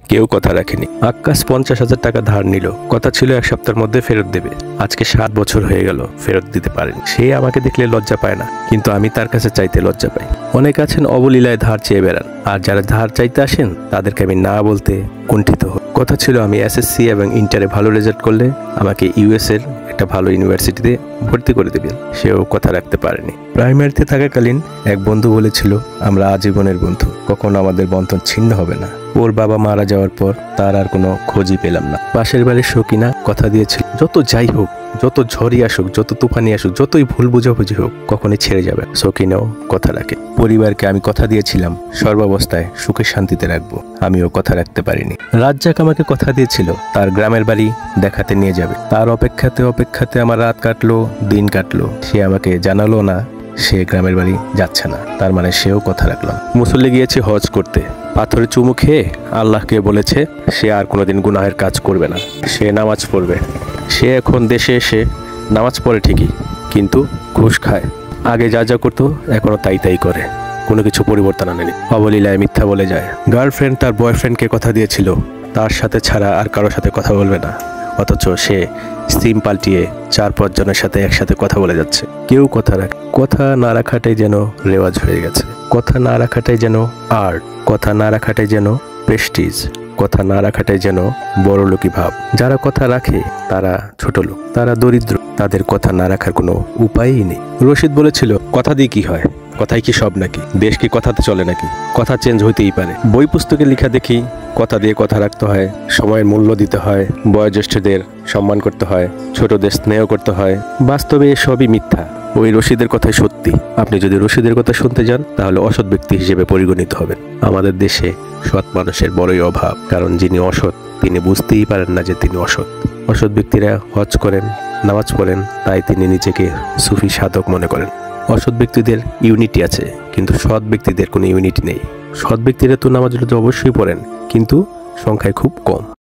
কেউ কথা রাখেনি। আক্কাস 50,000 টাকা ধার নিল, কথা ছিল 1 সপ্তাহের মধ্যে ফেরত দেবে। আজকে 7 বছর হয়ে গেল, ফেরত দিতে পারেনি। সে আমাকে দেখলে লজ্জা পায় না, কিন্তু আমি তার কাছে চাইতে লজ্জা পাই। অনেক আছেন অবলীলায় ধার চেয়ে বেড়ান, আর যারা ধার চাইতে আসেন তাদেরকে আমি না বলতে কুণ্ঠিত হই। কথা ছিল আমি এসএসসি এবং ইন্টারে ভালো রেজাল্ট করলে আমাকে ইউএস এর একটা ভালো ইউনিভার্সিটিতে ভর্তি করে দেবেন। সেও কথা রাখতে পারেনি। প্রাইমারিতে থাকাকালীন এক বন্ধু বলেছিল আমরা আজীবনের বন্ধু, কখনো আমাদের বন্ধন ছিন্ন হবে না। ওর বাবা মারা যাওয়ার পর তার আর কোনো খোঁজই পেলাম না। পাশের বাড়ির সকিনা কথা দিয়েছিল যত যাই হোক, যত ঝড়ই আসুক, যত তুফানি আসুক, যতই ভুল বুঝাবুঝি হোক, কখনই ছেড়ে যাবে। সকিনাও কথা রাখে। পরিবারকে আমি কথা দিয়েছিলাম সর্বাবস্থায় সুখে শান্তিতে রাখবো, আমিও কথা রাখতে পারিনি। রাজ্জাক আমাকে কথা দিয়েছিল তার গ্রামের বাড়ি দেখাতে নিয়ে যাবে। তার অপেক্ষাতে আমার রাত কাটলো, দিন কাটলো। সে আমাকে জানালো না সে গ্রামের বাড়ি যাচ্ছে না, তার মানে সেও কথা রাখলো। মুসল্লি গিয়েছে হজ করতে, পাথরে চুমু খেয়ে আল্লাহকে বলেছে সে আর কোনোদিন গুনাহের কাজ করবে না, সে নামাজ পড়বে। সে এখন দেশে এসে নামাজ পড়ে ঠিকই, কিন্তু ঘুষ খায়। আগে যা যা করতো এখনো তাই করে, কোনো কিছু পরিবর্তন আনেনি। অবলীলায় মিথ্যা বলে যায়। গার্লফ্রেন্ড তার বয়ফ্রেন্ডকে কথা দিয়েছিল তার সাথে ছাড়া আর কারোর সাথে কথা বলবে না, অথচ সে সিম পাল্টিয়ে 4-5 জনের সাথে একসাথে কথা বলে যাচ্ছে। কেউ কথা রাখে। কথা না রাখাটাই যেন রেওয়াজ হয়ে গেছে। কথা না রাখাটাই যেন আর্ট, কথা না রাখাটাই যেন প্রেস্টিজ, কথা না রাখাটাই যেন বড়লোকি ভাব। যারা কথা রাখে তারা ছোট লোক, তারা দরিদ্র, তাদের কথা না রাখার কোনো উপায়ই নেই। রশিদ বলেছিল কথা দিয়ে কি হয়, কথাই কি সব নাকি, দেশ কি কথাতে চলে নাকি, কথা চেঞ্জ হইতেই পারে। বই পুস্তকে লেখা দেখি কথা দিয়ে কথা রাখতে হয়, সময়ের মূল্য দিতে হয়, বয়োজ্যেষ্ঠদের সম্মান করতে হয়, ছোটদের স্নেহ করতে হয়। বাস্তবে সবই মিথ্যা। ওই রশিদের কথাই সত্যি। আপনি যদি রশিদের কথা শুনতে যান তাহলে অসৎ ব্যক্তি হিসেবে পরিগণিত হবেন। আমাদের দেশে সৎ মানুষের বড়ই অভাব, কারণ যিনি অসৎ তিনি বুঝতেই পারেন না যে তিনি অসৎ। অসৎ ব্যক্তিরা হজ করেন, নামাজ পড়েন, তাই তিনি নিজেকে সুফি সাধক মনে করেন। অসৎ ব্যক্তিদের ইউনিটি আছে, কিন্তু সৎ ব্যক্তিদের কোনো ইউনিটি নেই। সৎ ব্যক্তিরা তো নামাজ অবশ্যই পড়েন, কিন্তু সংখ্যায় খুব কম।